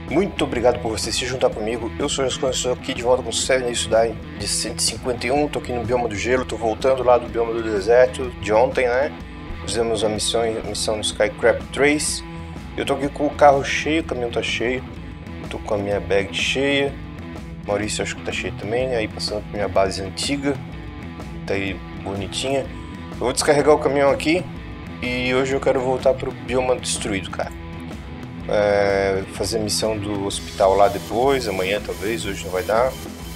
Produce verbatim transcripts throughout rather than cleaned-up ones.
Muito obrigado por você se juntar comigo. Eu sou o Jascon, estou aqui de volta com o Seven Days to Die de cento e cinquenta e um. Tô aqui no bioma do gelo, tô voltando lá do bioma do deserto de ontem, né? Fizemos a missão, a missão no Skycrap Trace. Eu tô aqui com o carro cheio, o caminhão tá cheio. Eu tô com a minha bag cheia. Maurício acho que tá cheio também. Aí passando pra minha base antiga. Tá aí bonitinha. Eu vou descarregar o caminhão aqui. E hoje eu quero voltar pro bioma destruído, cara. É, fazer a missão do hospital lá depois, amanhã talvez, hoje não vai dar.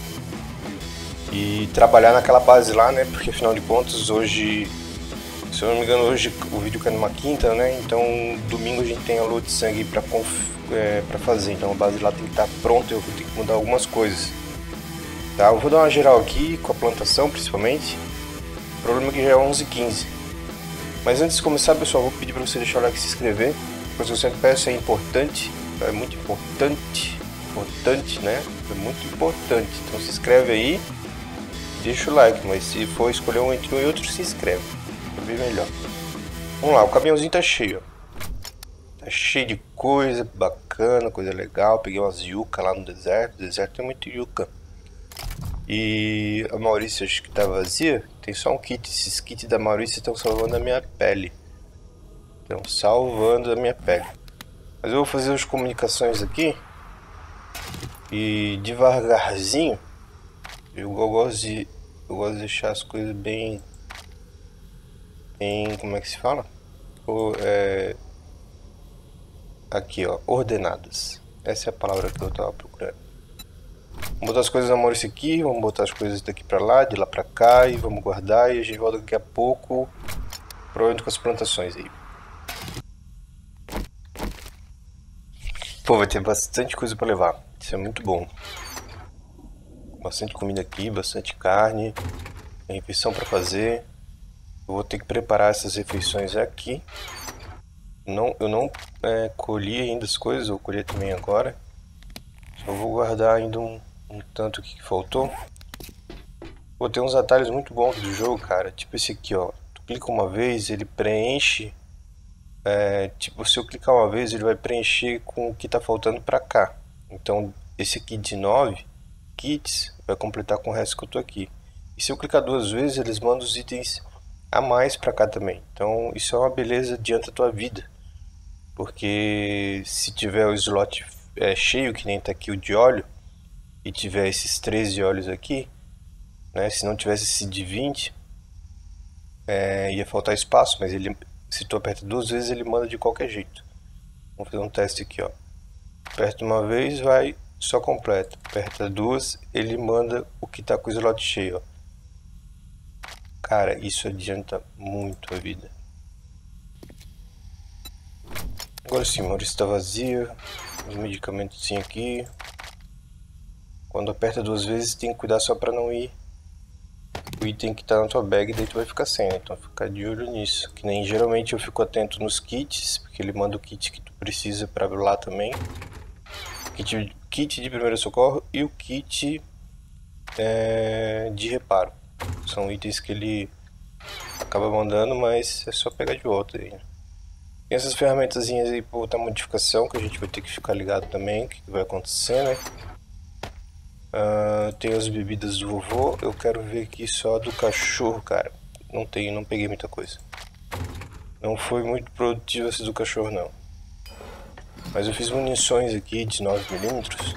E trabalhar naquela base lá, né? Porque afinal de contas, hoje, se eu não me engano, hoje o vídeo cai numa quinta, né? Então domingo a gente tem a lua de sangue pra, é, pra fazer. Então a base lá tem que estar pronta, eu vou ter que mudar algumas coisas. Tá? Eu vou dar uma geral aqui com a plantação principalmente. O problema é que já é onze e quinze. Mas antes de começar, pessoal, vou pedir pra você deixar o like e se inscrever. Mas eu sempre peço, é importante, é muito importante, importante, né? É muito importante. Então se inscreve aí, deixa o like, mas se for escolher um entre um e outro, se inscreve, é bem melhor. Vamos lá, o caminhãozinho tá cheio, ó. Tá cheio de coisa bacana, coisa legal. Peguei umas yucca lá no deserto, o deserto tem muito yucca. E a Maurícia acho que tá vazia, tem só um kit, esses kits da Maurícia estão salvando a minha pele. Então, salvando a minha pele. Mas eu vou fazer as comunicações aqui. E devagarzinho. Eu gosto de, eu gosto de deixar as coisas bem... Bem... Como é que se fala? O, é, aqui, ó. Ordenadas. Essa é a palavra que eu tava procurando. Vamos botar as coisas na Maurícia aqui. Vamos botar as coisas daqui pra lá, de lá pra cá. E vamos guardar. E a gente volta daqui a pouco. Provavelmente com as plantações aí. Pô, vai ter bastante coisa pra levar. Isso é muito bom. Bastante comida aqui, bastante carne. Tem refeição pra fazer. Eu vou ter que preparar essas refeições aqui. Não, eu não é, colhi ainda as coisas, eu vou colher também agora. Só vou guardar ainda um, um tanto aqui que faltou. Pô, tem uns atalhos muito bons do jogo, cara. Tipo esse aqui, ó. Tu clica uma vez, ele preenche... É, tipo, se eu clicar uma vez, ele vai preencher com o que está faltando para cá. Então, esse aqui de nove kits vai completar com o resto que eu tô aqui. E se eu clicar duas vezes, eles mandam os itens a mais para cá também. Então, isso é uma beleza, adianta a tua vida. Porque se tiver o slot é, cheio, que nem tá aqui o de óleo, e tiver esses treze óleos aqui, né, se não tivesse esse de vinte, é, ia faltar espaço, mas ele... Se tu aperta duas vezes, ele manda de qualquer jeito. Vamos fazer um teste aqui, ó. Aperta uma vez, vai, só completa. Aperta duas, ele manda o que tá com o slot cheio, ó. Cara, isso adianta muito a vida. Agora sim, a Maurícia tá vazia. Os medicamentos sim aqui. Quando aperta duas vezes, tem que cuidar só pra não ir o item que tá na tua bag, daí tu vai ficar sem, né? Então ficar de olho nisso. Que nem geralmente eu fico atento nos kits, porque ele manda o kit que tu precisa pra lá também. Kit, kit de primeiro socorro e o kit é, de reparo. São itens que ele acaba mandando, mas é só pegar de volta aí, né? Tem essas ferramentazinhas aí pra outra modificação que a gente vai ter que ficar ligado também, o que, que vai acontecer, né? Uh, tem as bebidas do vovô. Eu quero ver aqui só do cachorro, cara. Não tem, não peguei muita coisa. Não foi muito produtivo esse do cachorro, não. Mas eu fiz munições aqui de nove milímetros.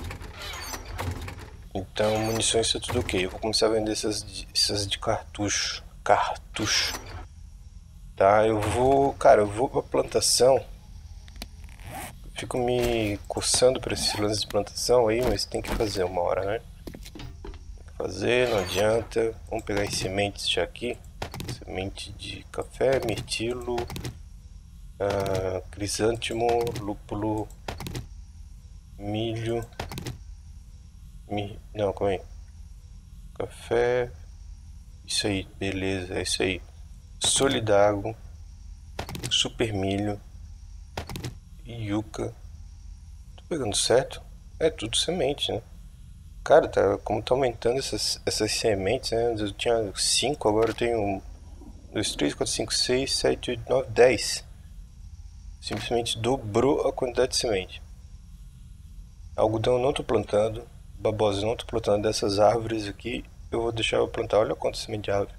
Então munições tá tudo ok. Eu vou começar a vender essas de, essas de cartucho. Cartucho. Tá, eu vou... Cara, eu vou pra plantação. Fico me coçando pra esses lances de plantação aí, mas tem que fazer uma hora, né? Tem que fazer, não adianta. Vamos pegar as sementes já aqui. Semente de café, mirtilo, uh, crisântemo, lúpulo, milho. Mi... Não, calma aí. Café. Isso aí, beleza, é isso aí. Solidago, super milho. Yucca. Tô pegando certo? É tudo semente, né? Cara, tá, como tá aumentando essas, essas sementes, né? Eu tinha cinco, agora eu tenho um, dois, três, quatro, cinco, seis, sete, oito, nove, dez. Simplesmente dobrou a quantidade de semente. Algodão eu não tô plantando. Babosa eu não tô plantando. Dessas árvores aqui eu vou deixar eu plantar. Olha quanto semente de árvore.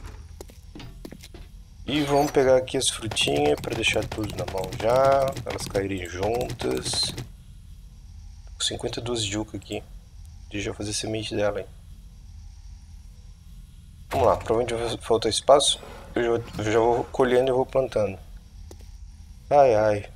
E vamos pegar aqui as frutinhas para deixar tudo na mão já. Elas caírem juntas. cinquenta e duas de yuca aqui. Deixa eu fazer semente dela, hein. Vamos lá, provavelmente vai faltar espaço. Eu já, eu já vou colhendo e vou plantando. Ai, ai.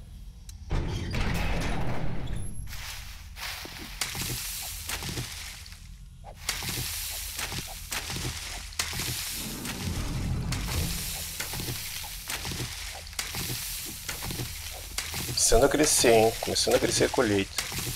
Começando a crescer, hein? Começando a crescer a colheita.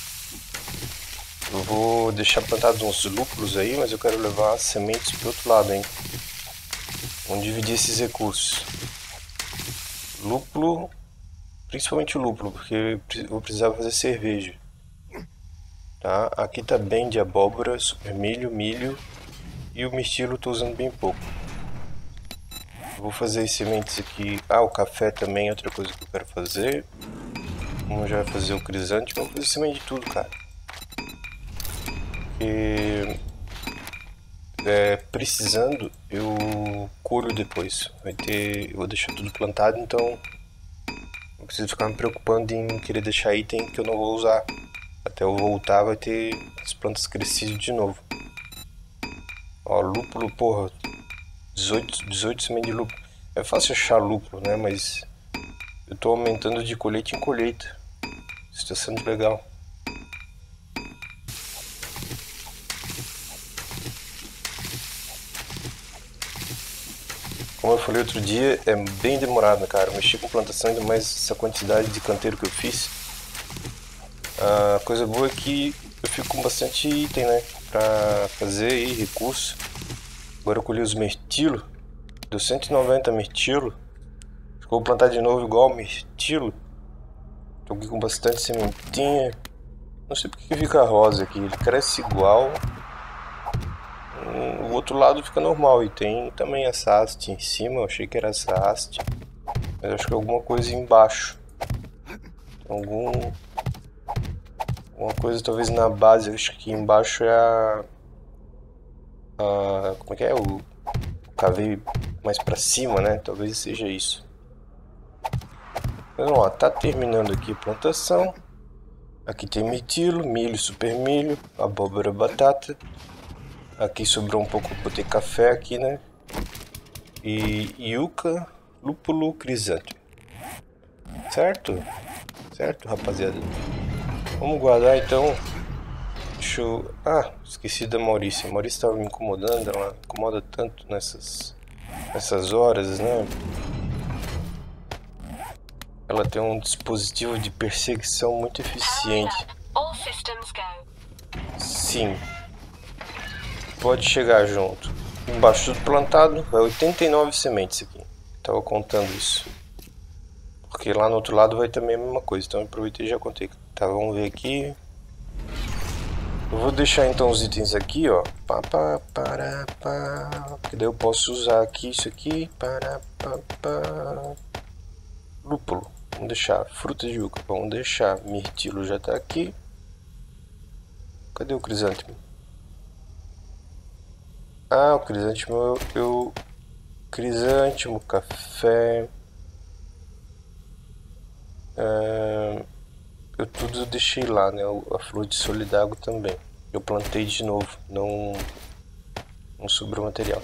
Eu vou deixar plantados uns lúpulos aí, mas eu quero levar as sementes pro outro lado, hein? Vamos dividir esses recursos. Lúpulo, principalmente o lúpulo, porque eu vou precisar fazer cerveja. Tá? Aqui tá bem de abóbora, supermilho, milho e o mirtilo tô usando bem pouco. Vou fazer as sementes aqui. Ah, o café também é outra coisa que eu quero fazer. Vamos já fazer o crisântemo. Vamos fazer semente de tudo, cara. Porque é, precisando, eu colho depois. Vai ter, eu vou deixar tudo plantado, então não preciso ficar me preocupando em querer deixar item que eu não vou usar. Até eu voltar vai ter as plantas crescidas de novo. Ó, lúpulo, porra, dezoito, dezoito sementes de lúpulo. É fácil achar lúpulo, né? Mas eu tô aumentando de colheita em colheita. Isso tá sendo legal. Como eu falei outro dia, é bem demorado, cara. Mexer com plantação, ainda mais essa quantidade de canteiro que eu fiz. A coisa boa é que eu fico com bastante item, né? Pra fazer aí, recurso. Agora eu colhi os mirtilo. Deu cento e noventa mirtilo. Acho que eu vou plantar de novo igual mirtilo. Tô aqui com bastante sementinha. Não sei porque que fica rosa aqui. Ele cresce igual. O outro lado fica normal. E tem também essa haste em cima. Eu achei que era essa haste. Mas acho que é alguma coisa embaixo. Algum... Uma coisa talvez na base. Acho que embaixo é a... a... Como é que é? O... Cavei mais pra cima, né? Talvez seja isso. Mas vamos lá, tá terminando aqui a plantação. Aqui tem mirtilo, milho, supermilho, abóbora, batata. Aqui sobrou um pouco, botei café aqui, né? E yuca, lúpulo, crisântemo. Certo? Certo, rapaziada? Vamos guardar então. Deixa eu... Ah, esqueci da Maurícia. A Maurícia estava me incomodando, ela incomoda tanto nessas, nessas horas, né? Ela tem um dispositivo de perseguição muito eficiente. Sim. Pode chegar junto. Embaixo tudo plantado. Vai oitenta e nove sementes aqui. Tava contando isso. Porque lá no outro lado vai também a mesma coisa. Então eu aproveitei e já contei. Tá, vamos ver aqui. Eu vou deixar então os itens aqui, ó. Pá, pá, para, pá. Que daí eu posso usar aqui isso aqui. Para, pá, pá. Lúpulo. Vamos deixar fruta de yuca. Vamos deixar mirtilo já tá aqui. Cadê o crisântemo? Ah, o crisântemo eu, eu... Crisântemo, café... É, eu tudo eu deixei lá, né? A flor de solidário também. Eu plantei de novo, não, não sobrou material.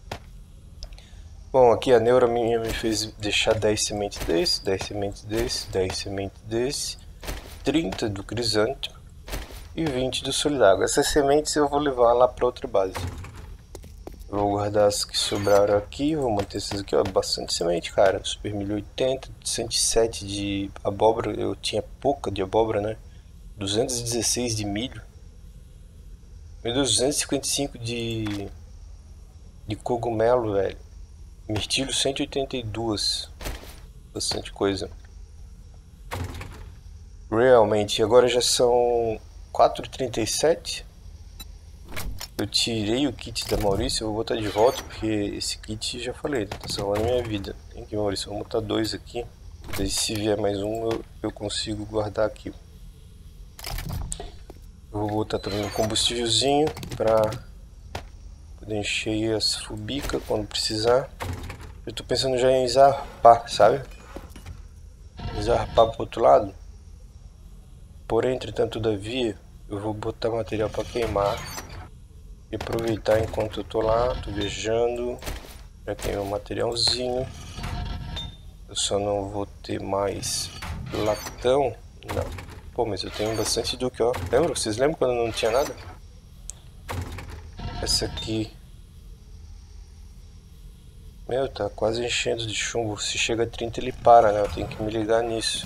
Bom, aqui a Neura minha me fez deixar dez sementes desse, dez sementes desse, dez sementes desse, trinta do crisântemo e vinte do solidário. Essas sementes eu vou levar lá para outra base. Vou guardar as que sobraram aqui, vou manter essas aqui, ó, bastante semente, cara. Supermilho oitenta, cento e sete de abóbora, eu tinha pouca de abóbora, né? duzentos e dezesseis de milho. Meu Deus, duzentos e cinquenta e cinco de de cogumelo, velho. Mirtilo cento e oitenta e dois. Bastante coisa. Realmente, agora já são quatro e trinta e sete. Eu tirei o kit da Maurícia, eu vou botar de volta, porque esse kit, já falei, tá salvando a minha vida. Tem que, Maurícia, vamos botar dois aqui. E se vier mais um, eu, eu consigo guardar aqui. Eu vou botar também um combustívelzinho para poder encher as fubicas quando precisar. Eu tô pensando já em zarpar, sabe? Zarpar pro outro lado. Porém, entretanto, todavia, eu vou botar material para queimar e aproveitar enquanto eu tô lá, tô viajando. Já tem um materialzinho. Eu só não vou ter mais latão. Não. Pô, mas eu tenho bastante do que, ó. Lembra? Vocês lembram quando não tinha nada? Essa aqui. Meu, tá quase enchendo de chumbo. Se chega a trinta ele para, né? Eu tenho que me ligar nisso.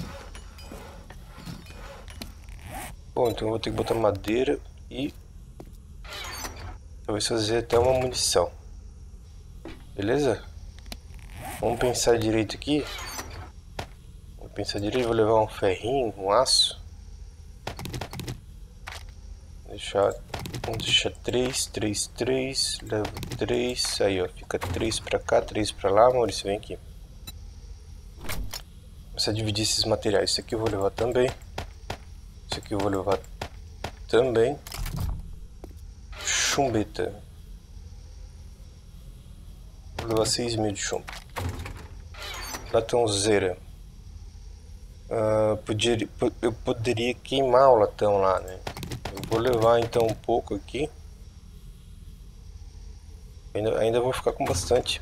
Bom, então eu vou ter que botar madeira e talvez fazer até uma munição. Beleza? Vamos pensar direito aqui. Vou pensar direito, vou levar um ferrinho, um aço. Deixar, vamos deixar três, três, três, levo três, aí ó, fica três pra cá, três pra lá, Maurício, vem aqui. Começar a dividir esses materiais, isso aqui eu vou levar também. Isso aqui eu vou levar também. Chumbeta. Vou levar seis mil de chumbo. Latãozeira. Uh, podia, eu poderia queimar o latão lá, né? Eu vou levar então um pouco aqui. Ainda, ainda vou ficar com bastante.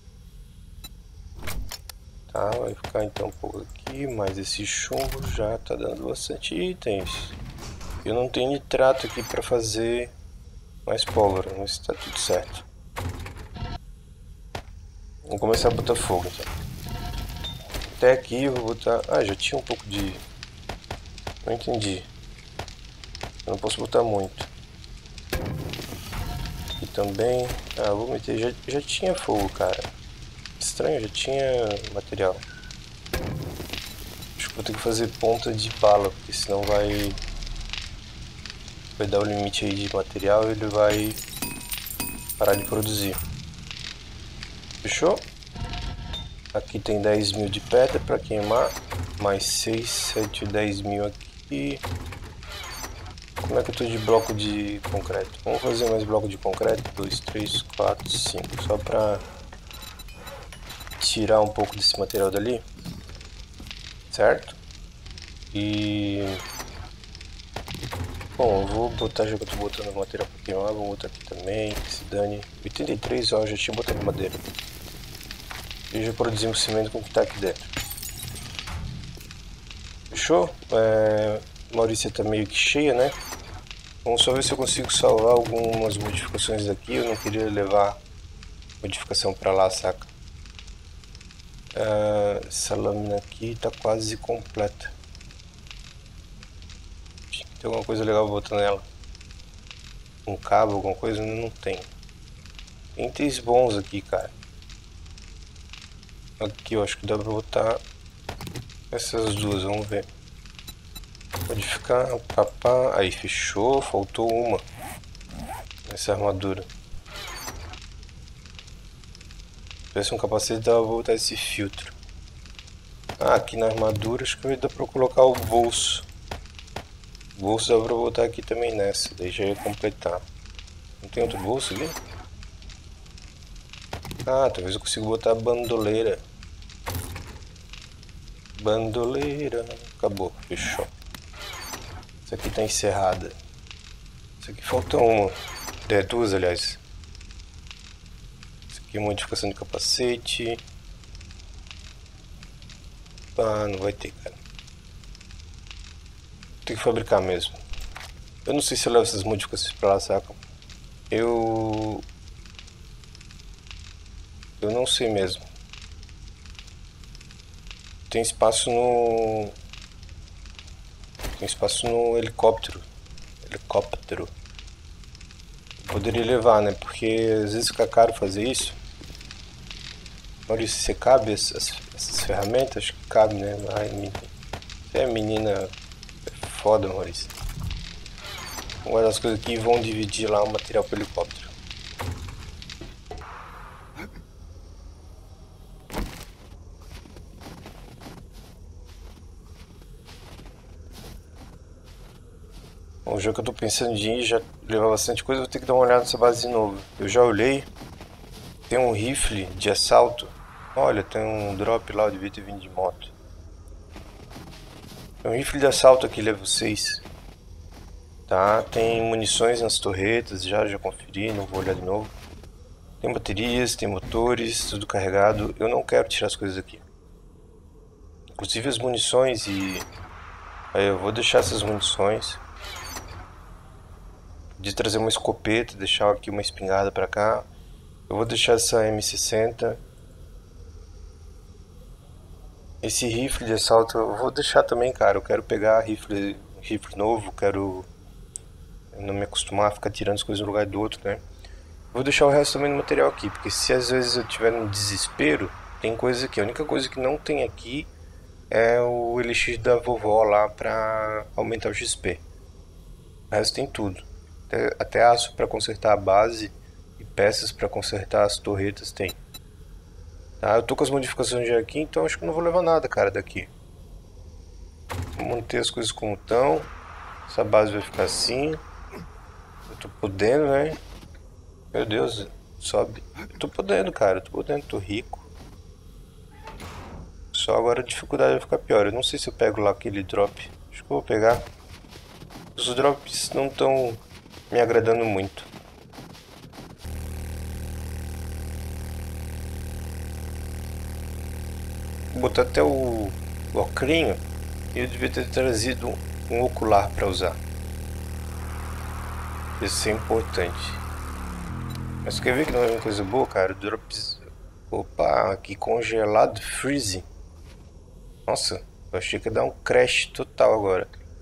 Tá, vai ficar então um pouco aqui. Mas esse chumbo já tá dando bastante itens. Eu não tenho nitrato aqui para fazer mais pólvora, mas tá tudo certo. Vamos começar a botar fogo então. Até aqui eu vou botar... Ah, já tinha um pouco de... Não entendi. Eu não posso botar muito. Aqui também... Ah, vou meter... Já, já tinha fogo, cara. Estranho, já tinha material. Acho que vou ter que fazer ponta de bala, porque senão vai... Vai dar o limite aí de material e ele vai parar de produzir. Fechou? Aqui tem dez mil de pedra para queimar. Mais seis, sete, dez mil aqui. Como é que eu tô de bloco de concreto? Vamos fazer mais bloco de concreto. dois, três, quatro, cinco. Só para tirar um pouco desse material dali. Certo? E... Bom, eu vou botar, já que eu tô botando material para queimar, vou botar aqui também, que se dane. oitenta e três, ó, já tinha botado madeira. E já produzimos cimento com o que tá aqui dentro. Fechou? É... Maurícia tá meio que cheia, né? Vamos só ver se eu consigo salvar algumas modificações aqui. Eu não queria levar modificação pra lá, saca? Uh, essa lâmina aqui tá quase completa. Tem alguma coisa legal botando nela? Um cabo, alguma coisa? Não tem. Tem itens bons aqui, cara. Aqui eu acho que dá pra botar essas duas, vamos ver. Modificar, papá. Aí fechou, faltou uma. Essa armadura. Se tivesse um capacete, dava pra botar esse filtro. Ah, aqui na armadura acho que dá pra colocar o bolso. O bolso dá pra botar aqui também nessa, daí já ia completar. Não tem outro bolso aqui? Ah, talvez eu consiga botar a bandoleira. Bandoleira. Acabou, fechou. Essa aqui tá encerrada. Essa aqui falta uma. É, duas, aliás. Essa aqui é modificação de capacete. Ah, não vai ter, cara. Tem que fabricar mesmo. Eu não sei se eu levo essas modificações pra lá, saca? Eu... Eu não sei mesmo. Tem espaço no... Tem espaço no helicóptero. Helicóptero. Eu poderia levar, né? Porque às vezes fica caro fazer isso. Maurício, você cabe essas, essas ferramentas? Acho que cabe, né? Ai, menina. Você é menina... É foda, Maurício. Vamos guardar as coisas aqui e vão dividir lá o material pro helicóptero. O jogo que eu tô pensando de ir já levar bastante coisa, vou ter que dar uma olhada nessa base de novo. Eu já olhei, tem um rifle de assalto. Olha, tem um drop lá, eu devia ter vindo de moto. Tem um rifle de assalto aqui, level seis. Tá, tem munições nas torretas, já, já conferi, não vou olhar de novo. Tem baterias, tem motores, tudo carregado. Eu não quero tirar as coisas aqui. Inclusive as munições e... Aí eu vou deixar essas munições. De trazer uma escopeta, deixar aqui uma espingarda pra cá. Eu vou deixar essa M sessenta. Esse rifle de assalto eu vou deixar também, cara. Eu quero pegar rifle, rifle novo, quero não me acostumar a ficar tirando as coisas de um lugar do outro, né? Vou deixar o resto também no material aqui, porque se às vezes eu tiver no desespero, tem coisa aqui. A única coisa que não tem aqui é o elixir da vovó lá pra aumentar o X P. O resto tem tudo. Até, até aço pra consertar a base e peças pra consertar as torretas tem. Tá, eu tô com as modificações já aqui, então acho que não vou levar nada, cara, daqui. Vou manter as coisas como estão. Essa base vai ficar assim. Eu tô podendo, né? Meu Deus, sobe. Eu tô podendo, cara, eu tô podendo, tô rico. Só agora a dificuldade vai ficar pior. Eu não sei se eu pego lá aquele drop. Acho que eu vou pegar. Os drops não estão me agradando muito. Vou botar até o, o ocrinho. E eu devia ter trazido um ocular para usar. Isso é importante. Mas quer ver que não é uma coisa boa, cara? Drops... Opa, aqui congelado, freezing. Nossa, eu achei que ia dar um crash total agora.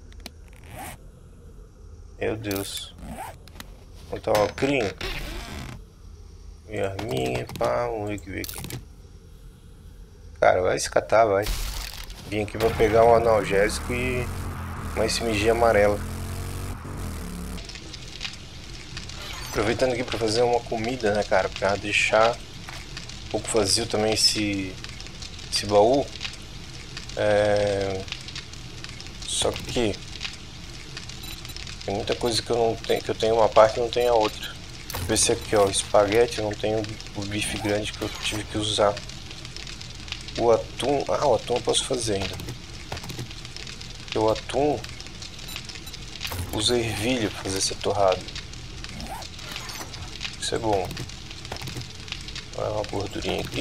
Meu Deus. Vou botar um ocrinho. Minha arminha, pá, vamos ver o que vem aqui. Cara, vai se catar, vai. Vim aqui pra pegar um analgésico e uma S M G amarela. Aproveitando aqui pra fazer uma comida, né, cara? Pra deixar um pouco vazio também esse, esse baú. É... Só que tem muita coisa que eu não tenho, que eu tenho uma parte e não tenho a outra. Esse aqui, ó, espaguete, eu não tenho o bife grande que eu tive que usar. O atum, ah, o atum eu posso fazer ainda. Porque o atum usa ervilha para fazer essa torrada. Isso é bom. Vai uma gordurinha aqui.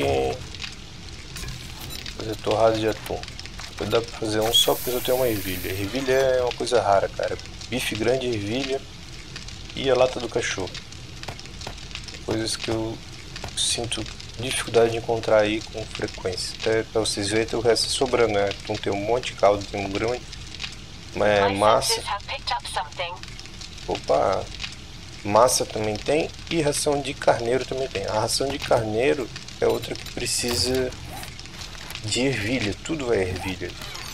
Fazer torrada de atum. Dá pra fazer um só porque eu tenho uma ervilha. Ervilha é uma coisa rara, cara. Bife grande, ervilha e a lata do cachorro. Coisas que eu sinto dificuldade de encontrar aí com frequência. Até pra vocês verem, o resto é sobrando, né? Então tem um monte de caldo, tem um grão, é, massa. Opa! Massa também tem e ração de carneiro também tem. A ração de carneiro é outra que precisa de ervilha. Tudo é ervilha.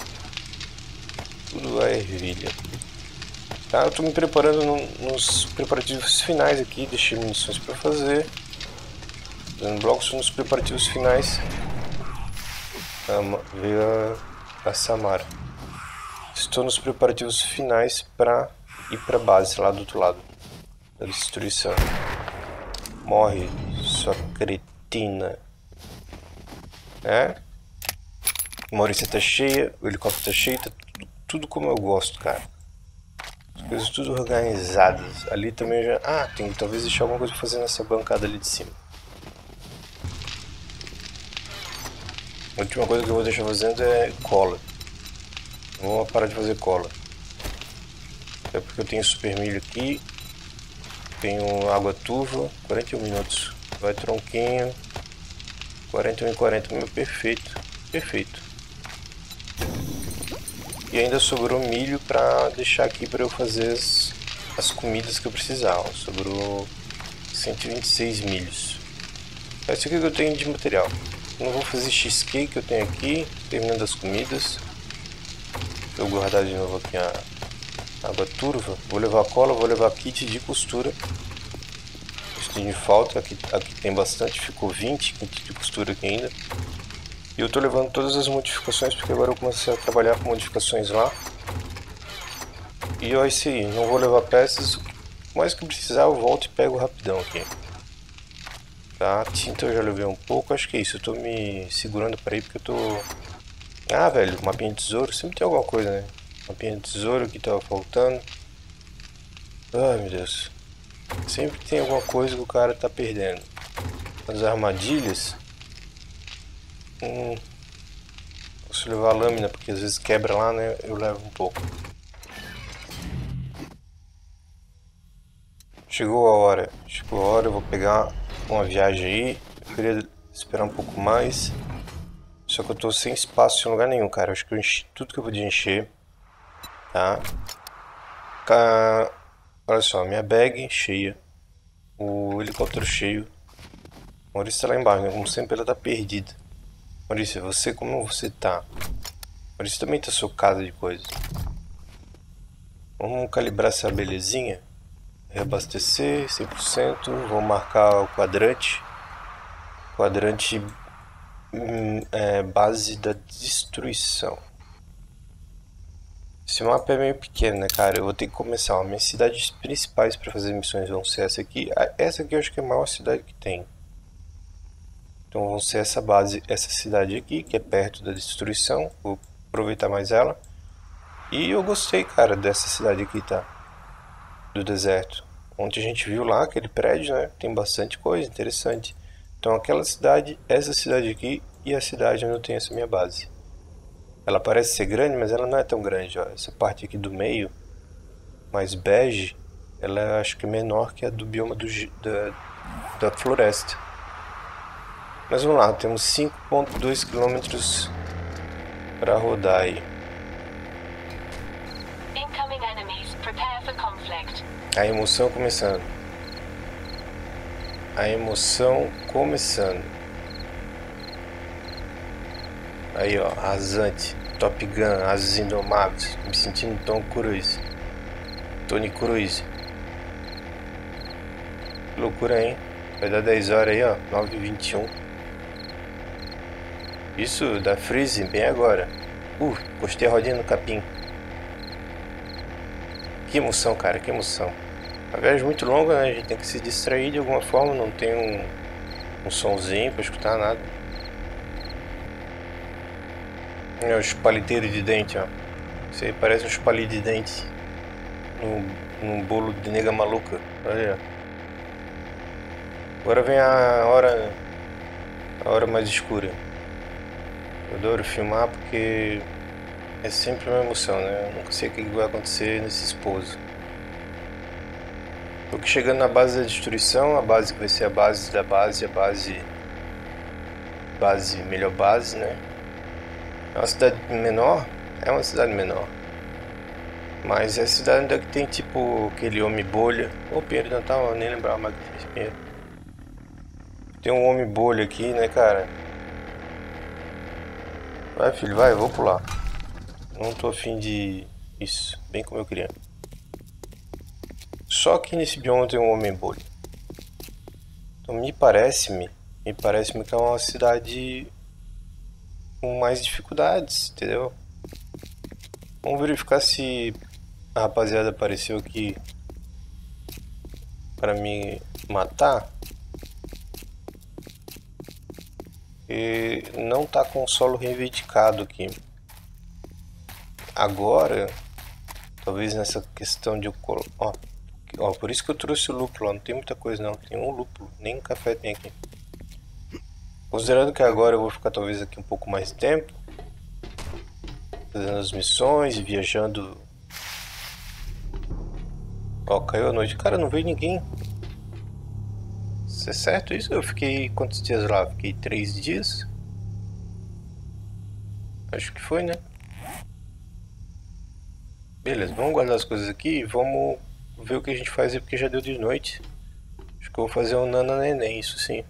Tudo é ervilha. Tá, eu tô me preparando no, nos preparativos finais aqui. Deixei munições para fazer. Dando blocos nos preparativos finais. Veio a, a Samara. Estou nos preparativos finais para ir para base lá do outro lado da destruição. Morre, sua cretina. É? A Maurícia tá cheia, o helicóptero tá cheio, tá tudo, tudo como eu gosto, cara. As coisas tudo organizadas. Ali também já... Ah, tem que talvez deixar alguma coisa pra fazer nessa bancada ali de cima. A última coisa que eu vou deixar fazendo é cola. Vou parar de fazer cola. Até porque eu tenho super milho aqui. Tenho água turva. quarenta e um minutos. Vai tronquinho. quarenta e um e quarenta. Meu, perfeito. Perfeito. E ainda sobrou milho pra deixar aqui pra eu fazer as, as comidas que eu precisava. Sobrou cento e vinte e seis milhos. É isso aqui que eu tenho de material. Não vou fazer cheesecake que eu tenho aqui, terminando as comidas. Vou guardar de novo aqui a água turva. Vou levar cola, vou levar kit de costura. Isso tem de falta, aqui, aqui tem bastante, ficou vinte kit de costura aqui ainda. E eu tô levando todas as modificações porque agora eu comecei a trabalhar com modificações lá. E ó, isso aí, não vou levar peças, mas que precisar eu volto e pego rapidão aqui. Tá, tinta eu já levei um pouco, acho que é isso, eu tô me segurando pra ir porque eu tô... Ah, velho, mapinha de tesouro, sempre tem alguma coisa, né? Mapinha de tesouro que tava faltando. Ai, meu Deus. Sempre tem alguma coisa que o cara tá perdendo. As armadilhas... Hum... Posso levar a lâmina, porque às vezes quebra lá, né? Eu levo um pouco. Chegou a hora, chegou a hora, eu vou pegar uma viagem aí. Eu queria esperar um pouco mais. Só que eu tô sem espaço em lugar nenhum, cara. Eu acho que eu enchi tudo que eu podia encher. Tá? Ca... Olha só, minha bag cheia. O helicóptero cheio. Maurício tá lá embaixo, né? Como sempre ela tá perdida. Maurício, você como você tá? Maurício também tá socado de coisa. Vamos calibrar essa belezinha. Reabastecer cem por cento, vou marcar o quadrante, quadrante hum, é, base da destruição. Esse mapa é meio pequeno, né, cara? Eu vou ter que começar. Ó, minhas cidades principais para fazer missões vão ser essa aqui. Essa aqui eu acho que é a maior cidade que tem. Então vão ser essa base, essa cidade aqui, que é perto da destruição. Vou aproveitar mais ela. E eu gostei, cara, dessa cidade aqui, tá? Do deserto. Ontem a gente viu lá aquele prédio, né? Tem bastante coisa interessante. Então aquela cidade, essa cidade aqui e a cidade onde eu tenho essa minha base. Ela parece ser grande, mas ela não é tão grande, ó. Essa parte aqui do meio, mais bege, ela é, acho que menor que a do bioma do, da, da floresta. Mas vamos lá, temos cinco vírgula dois quilômetros para rodar aí. Incoming enemies, prepare for conflict. A emoção começando. A emoção começando. Aí ó, rasante. Top Gun, Asas Indomáveis. Me sentindo Tom Cruise. Tony Cruise. Que loucura, hein? Vai dar dez horas aí, ó. nove e vinte e um. Isso, dá freeze bem agora. Uh, postei a rodinha no capim. Que emoção, cara, que emoção. A viagem é muito longa, né? A gente tem que se distrair de alguma forma. Não tem um, um sonzinho pra escutar nada. É os paliteiros de dente, ó. Isso aí parece uns palitos de dente. Num, num bolo de nega maluca. Olha. Agora vem a hora. A hora mais escura. Eu adoro filmar porque é sempre uma emoção, né? Eu nunca sei o que vai acontecer nesse esposo. Tô aqui chegando na base da destruição, a base que vai ser a base da base, a base. Base, melhor base, né? É uma cidade menor? É uma cidade menor. Mas é a cidade ainda que tem tipo aquele homem bolha. Ô, Pinheiro de Natal, eu nem lembrava mais que fez Pinheiro. Tem um homem bolha aqui, né, cara? Vai, filho, vai, eu vou pular. Não tô afim de... Isso, bem como eu queria. Só que nesse bioma tem um homem bolha. Então me parece-me, me parece-me que é uma cidade com mais dificuldades, entendeu? Vamos verificar se a rapaziada apareceu aqui para me matar. E não tá com o solo reivindicado aqui. Agora, talvez nessa questão de... Ó, ó, por isso que eu trouxe o lúpulo, ó. Não tem muita coisa não, tem um lúpulo, nem um café tem aqui. Considerando que agora eu vou ficar talvez aqui um pouco mais de tempo, fazendo as missões, viajando. Ó, caiu a noite. Cara, não veio ninguém. Isso é certo isso? Eu fiquei quantos dias lá? Fiquei três dias? Acho que foi, né? Beleza, vamos guardar as coisas aqui e vamos ver o que a gente faz aí, porque já deu de noite. Acho que eu vou fazer um nana neném, isso sim.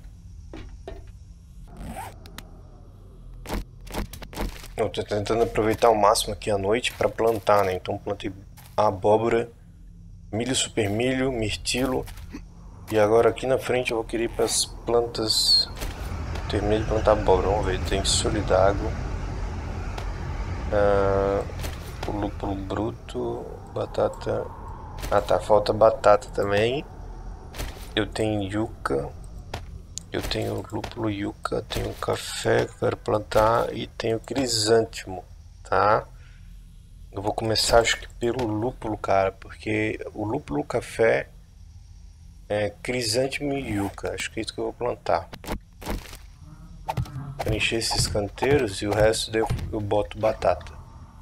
Eu tô tentando aproveitar ao máximo aqui a noite para plantar, né? Então plantei abóbora, milho super milho, mirtilo. E agora aqui na frente eu vou querer ir para as plantas. Terminei de plantar abóbora, vamos ver. Tem solidário. Ah, o lúpulo bruto. Batata. Ah tá, falta batata também. Eu tenho yuca. Eu tenho lúpulo, yuca, tenho café que eu quero plantar e tenho crisântemo, tá? Eu vou começar acho que pelo lúpulo, cara, porque o lúpulo, café, é crisântemo e yuca. Acho que é isso que eu vou plantar. Preencher esses canteiros e o resto eu, eu boto batata.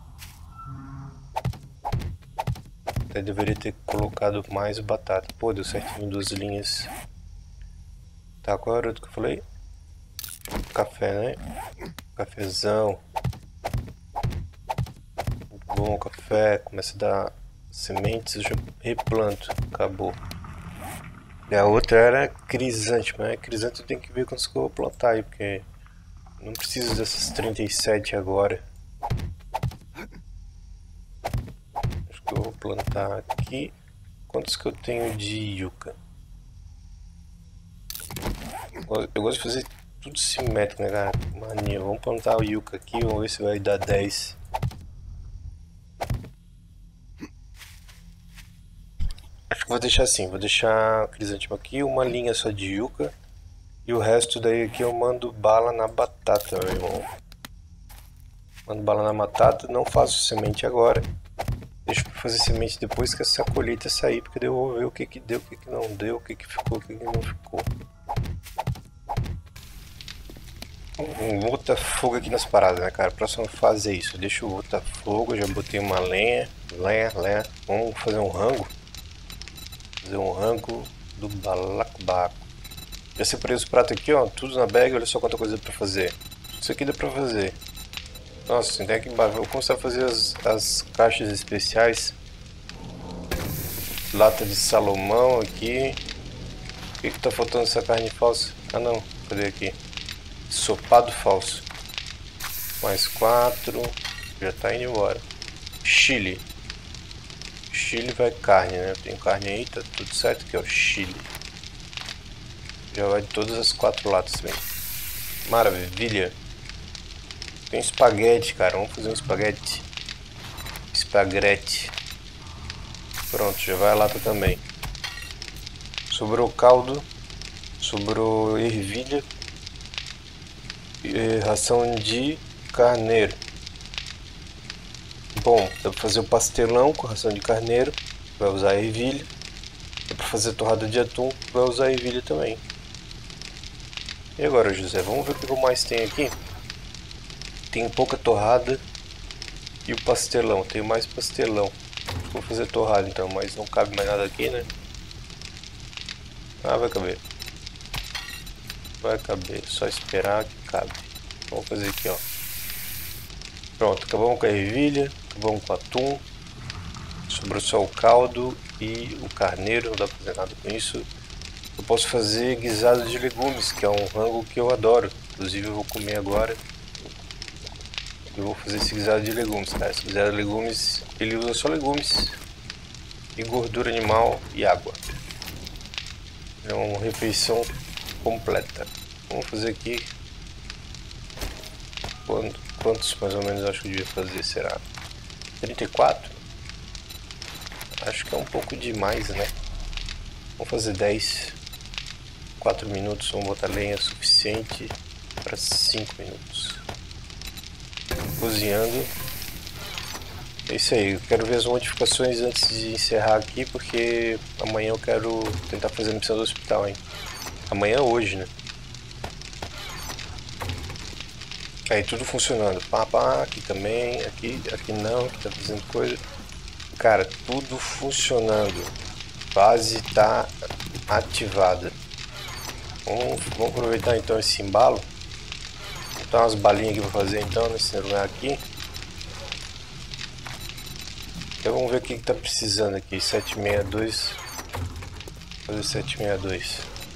Eu deveria ter colocado mais batata. Pô, deu certinho duas linhas. Tá, qual era o outro que eu falei? Café, né? Cafezão. Muito bom, café. Começa a dar sementes, eu já replanto. Acabou. E a outra era crisântemo, né? Crisântemo tem que ver quantos que eu vou plantar aí, porque não preciso dessas trinta e sete agora. Acho que eu vou plantar aqui. Quantos que eu tenho de yuca? Eu gosto de fazer tudo simétrico, né, cara? Mania, vamos plantar o yuca aqui, vamos ver se vai dar dez. Acho que vou deixar assim, vou deixar crisântemo aqui, uma linha só de yuca. E o resto daí aqui eu mando bala na batata, meu irmão. Mando bala na batata, não faço semente agora. Deixa pra fazer semente depois que essa colheita sair, porque eu vou ver o que que deu, o que que não deu, o que que ficou, o que que não ficou. Um botafogo aqui nas paradas, né, cara? Próxima fase é isso. Deixa o botafogo, já botei uma lenha, lenha, lenha. Vamos fazer um rango. Fazer um rango do balacobaco. Já separei os pratos aqui, ó, tudo na bag, olha só quanta coisa dá pra fazer. Tudo isso aqui dá pra fazer. Nossa, tem aqui embaixo. Vou começar a fazer as, as caixas especiais. Lata de salomão aqui. O que que tá faltando essa carne falsa? Ah não, cadê aqui? Sopado falso. Mais quatro. Já tá indo embora. Chile. Chile vai carne, né? Eu tenho carne aí, tá tudo certo aqui, ó. Chile. Já vai de todas as quatro latas também. Maravilha. Tem espaguete, cara. Vamos fazer um espaguete. Espaguete. Pronto, já vai a lata também. Sobrou caldo. Sobrou ervilha. E ração de carneiro. Bom, dá pra fazer o pastelão com ração de carneiro. Vai usar ervilha. Dá pra fazer torrada de atum. Vai usar ervilha também. E agora, José, vamos ver o que mais tem aqui. Tem pouca torrada e o pastelão. Tem mais pastelão. Vou fazer torrada então, mas não cabe mais nada aqui, né? Ah, vai caber. Vai caber, só esperar que cabe. Vamos fazer aqui, ó. Pronto, acabamos com a ervilha, acabamos com o atum. Sobrou só o caldo e o carneiro, não dá pra fazer nada com isso. Eu posso fazer guisado de legumes, que é um rango que eu adoro. Inclusive eu vou comer agora. Eu vou fazer esse guisado de legumes, cara. Esse guisado de legumes, ele usa só legumes e gordura animal e água. É uma refeição completa. Vamos fazer aqui. Quantos mais ou menos acho que eu devia fazer? Será? trinta e quatro? Acho que é um pouco demais, né? Vamos fazer dez. quatro minutos, vamos botar lenha suficiente para cinco minutos. Cozinhando. É isso aí, eu quero ver as modificações antes de encerrar aqui, porque amanhã eu quero tentar fazer a missão do hospital, hein? Amanhã hoje, né? Aí tudo funcionando. Pá, pá, aqui também, aqui, aqui não, aqui tá fazendo coisa. Cara, tudo funcionando. Base tá ativada. Vamos, vamos aproveitar então esse embalo. Vou botar umas balinhas aqui pra fazer então nesse lugar aqui. Então vamos ver o que que tá precisando aqui. sete sessenta e dois. Vou fazer sete sessenta e dois.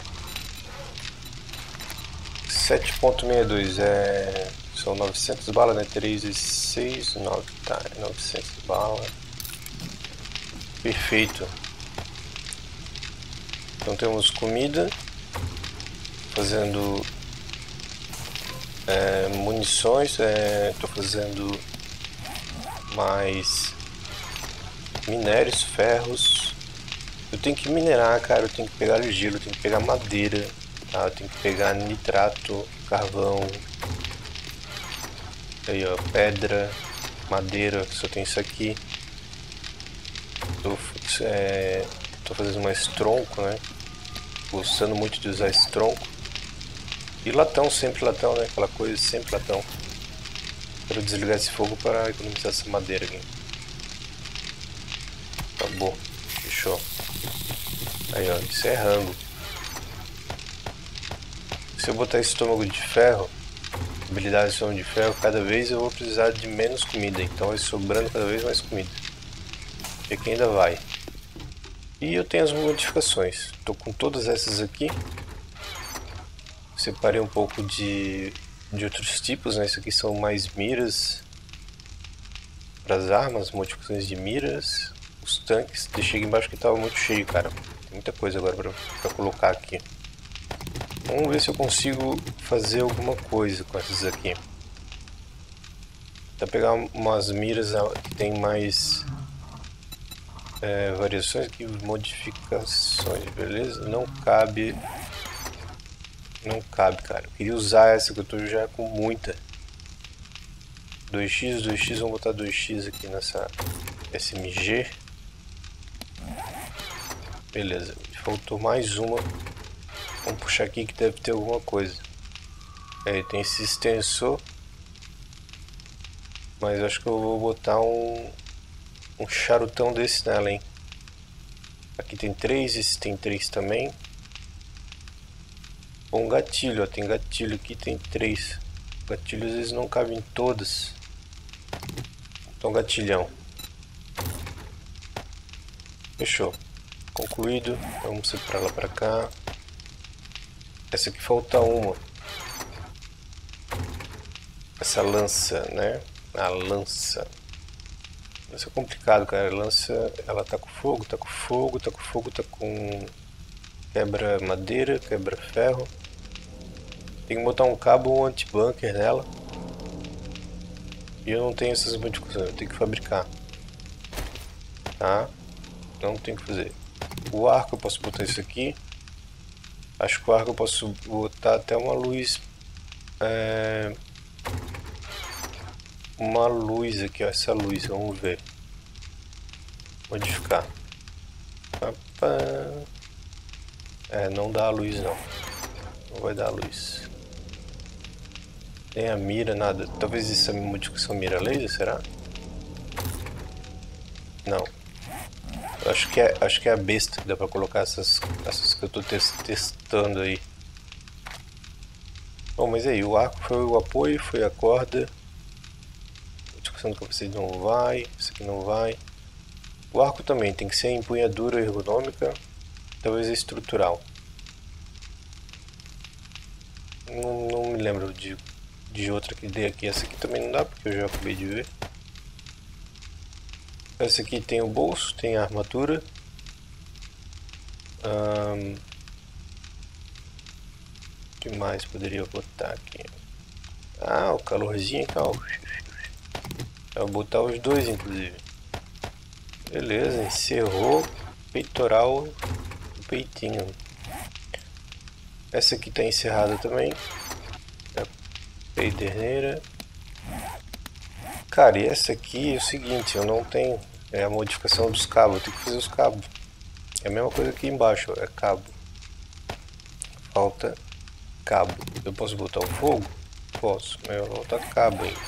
sete ponto sessenta e dois é... são novecentas balas, né? três vezes seis, nove, tá, novecentas balas. Perfeito. Então temos comida. Fazendo é, munições. Estou é, fazendo mais Minérios, ferros. Eu tenho que minerar, cara. Eu tenho que pegar gelo, eu tenho que pegar madeira. Tá? Eu tenho que pegar nitrato, carvão. Aí, ó, pedra, madeira. Só tem isso aqui. Tô, é, tô fazendo mais tronco, né? Gostando muito de usar esse tronco. E latão, sempre latão, né? Aquela coisa, sempre latão. Quero desligar esse fogo para economizar essa madeira aqui. Acabou. Fechou. Aí, ó, isso é rango. Se eu botar estômago de ferro, habilidade de estômago de ferro, cada vez eu vou precisar de menos comida. Então vai sobrando cada vez mais comida. E aqui ainda vai. E eu tenho as modificações. Estou com todas essas aqui. Separei um pouco de, de outros tipos, né? Isso aqui são mais miras para as armas, modificações de miras. Os tanques, deixei aqui embaixo que estava muito cheio, cara. Tem muita coisa agora para colocar aqui. Vamos ver se eu consigo fazer alguma coisa com essas aqui. Vou pegar umas miras que tem mais é, variações aqui, modificações, beleza? Não cabe. Não cabe, cara. Eu queria usar essa que eu tô já com muita. dois x, dois x, vamos botar dois x aqui nessa S M G. Beleza, faltou mais uma. Vamos puxar aqui que deve ter alguma coisa. É, tem esse extensor. Mas acho que eu vou botar um, um charutão desse nela, hein. Aqui tem três, esse tem três também. Um gatilho, ó, tem gatilho aqui, tem três. Gatilhos às vezes não cabem em todas. Então gatilhão. Fechou. Concluído. Vamos separar ela pra cá. Essa aqui falta uma. Essa lança, né? A lança. Isso é complicado, cara. A lança, ela tá com fogo, tá com fogo, tá com fogo, tá com quebra madeira, quebra ferro. Tem que botar um cabo anti-bunker nela. E eu não tenho essas modificações, eu tenho que fabricar. Tá? Não tem que fazer. O arco eu posso botar isso aqui. Acho que o arco eu posso botar até uma luz. É... Uma luz aqui, ó. Essa luz, vamos ver. Modificar. É, não dá a luz não. Não vai dar a luz. Nem a mira, nada. Talvez isso é modificação mira laser, será? Não. Acho que é, acho que é a besta que dá pra colocar essas, essas que eu tô testando aí. Bom, mas aí, o arco foi o apoio, foi a corda. Modificação do capacete não vai, isso aqui não vai. O arco também tem que ser empunhadura ergonômica, talvez estrutural. Não, não me lembro de, de outra que dei aqui. Essa aqui também não dá, porque eu já acabei de ver. Essa aqui tem o bolso, tem a armadura. Um, o que mais poderia botar aqui? Ah, o calorzinho aqui, ó. Eu vou botar os dois, inclusive. Beleza, encerrou. Peitoral, peitinho. Essa aqui está encerrada também. A peiderneira. Cara, e essa aqui é o seguinte, eu não tenho. É a modificação dos cabos, eu tenho que fazer os cabos. É a mesma coisa aqui embaixo, é cabo. Falta cabo. Eu posso botar o fogo? Posso, mas eu vou botar cabo aí.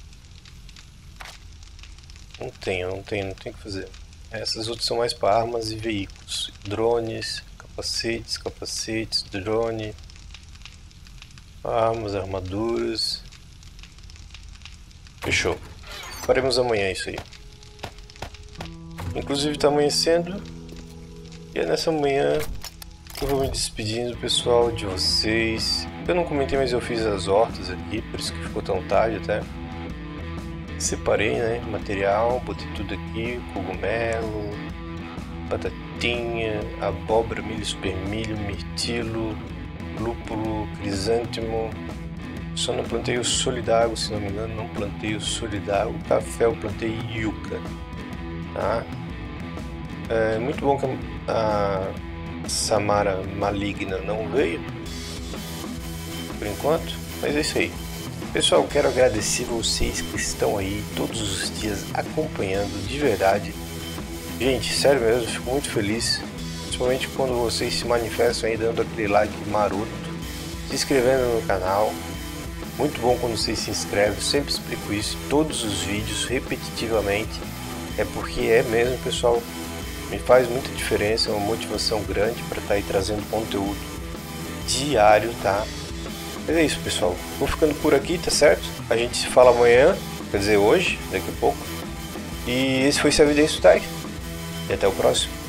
Não tenho, não tenho, não tenho o que fazer. Essas outras são mais para armas e veículos. Drones, capacetes, capacetes, drone. Armas, armaduras. Fechou. Faremos amanhã isso aí. Inclusive está amanhecendo. E é nessa manhã que eu vou me despedindo, pessoal, de vocês. Eu não comentei, mas eu fiz as hortas aqui, por isso que ficou tão tarde até. Separei, né, material, botei tudo aqui, cogumelo, batatinha, abóbora, milho, supermilho, mirtilo, lúpulo, crisântemo. Só não plantei o solidário, se não me engano, não plantei o solidário. O café eu plantei yuca, tá? É muito bom que a Samara Maligna não veio, por enquanto, mas é isso aí. Pessoal, quero agradecer vocês que estão aí todos os dias acompanhando, de verdade. Gente, sério mesmo, fico muito feliz, principalmente quando vocês se manifestam aí dando aquele like maroto, se inscrevendo no canal. Muito bom quando vocês se inscrevem, eu sempre explico isso em todos os vídeos, repetitivamente. É porque é mesmo, pessoal, me faz muita diferença, é uma motivação grande para estar aí trazendo conteúdo diário, tá? Mas é isso, pessoal, vou ficando por aqui, tá certo? A gente se fala amanhã, quer dizer hoje, daqui a pouco. E esse foi o Evidência Tag, e até o próximo.